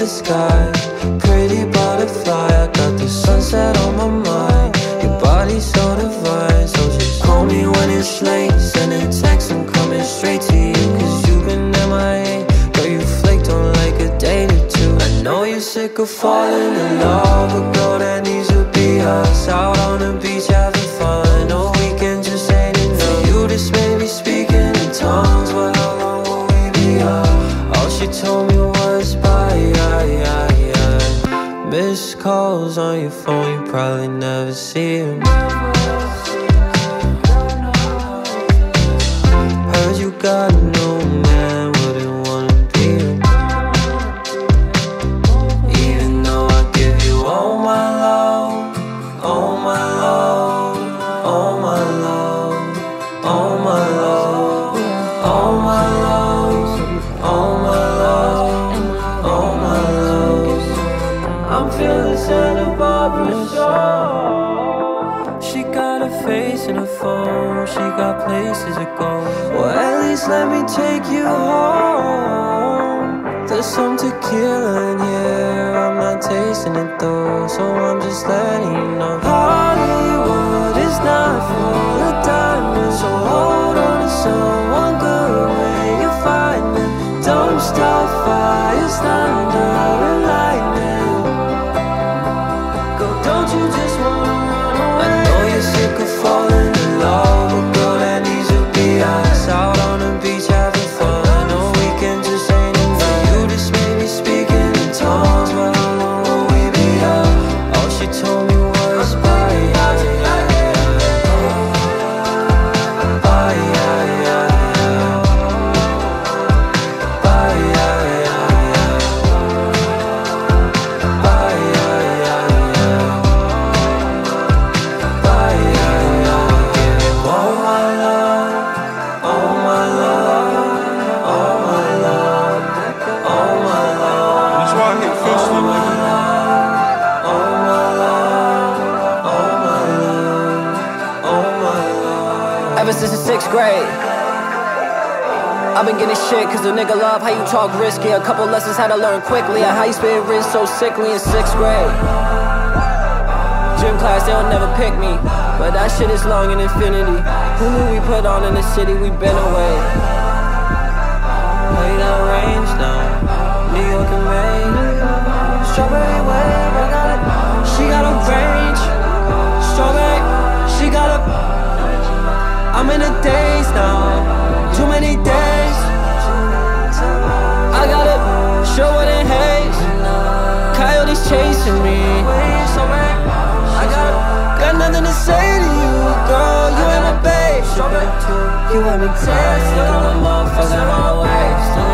sky. Pretty butterfly, I got the sunset on my mind. Your body's so divine, so just call me when it's late. Send a text, I'm coming straight to you, cause you've been MIA. Girl, you flaked on like a date or two. I know you're sick of falling in love, a girl that needs to be us. Out on the beach having fun, no weekend just ain't enough. For you this made me speaking in tongues, but how long will we be up? All she told me was bye, missed calls on your phone, you probably never see them. Heard you got a new man, wouldn't wanna be him. Even though I give you all my love, all my love, all my love, all my love, all my love, all my love, all my love. I'm feeling Santa Barbara show. She got a face in her phone, she got places to go. Well, at least let me take you home. There's some tequila in here, I'm not tasting it though, so I'm just letting you know. Hollywood is not full of diamonds, so hold on to someone good when you find them. Don't start fires, thunder and lightning. Don't you just wanna run away? I know you're sick of falling in love, a girl that needs to be us. Out on the beach having fun, no weekend just ain't enough. You just made me speaking in tongues, but how long will we be up? All she told me was bye, Ever since the 6th grade, I've been getting shit cause the nigga love how you talk risky. A couple lessons had to learn quickly on how you spit wrist so sickly in 6th grade. Gym class, they'll never pick me, but that shit is long in infinity. Who knew we put on in the city, we been away. play that range now, New York and Maine. Strawberry wave, I got it. She got a range. Strawberry, she got a. I'm in a daze now, too many days. I got it, Sherwood and Hayes. Coyotes chasing me. I got nothing to say to you, girl. You ain't my babe. You want me dancing on the motherfucker my waist.